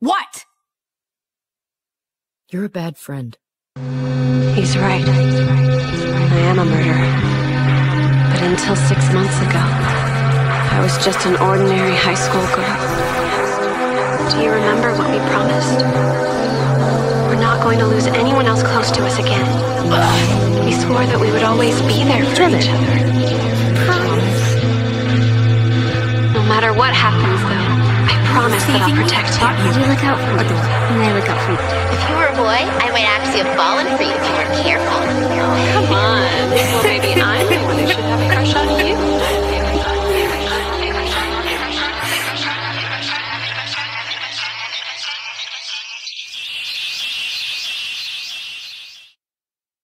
What? You're a bad friend. He's right. I am a murderer. But until 6 months ago, I was just an ordinary high school girl. Do you remember what we promised? We're not going to lose anyone else close to us again. We swore that we would always be there for each other. No matter what happens, though, I promise that I'll protect you. You look out from the door, and I look out from the door. If you were a boy, I might actually have fallen for you if you weren't careful. Come on. Well, maybe